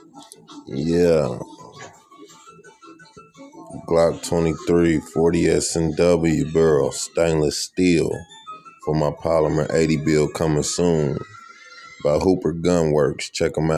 Yeah, Glock 23, 40 S&W barrel, stainless steel for my polymer 80 build coming soon by Hooper Gunworks. Check them out.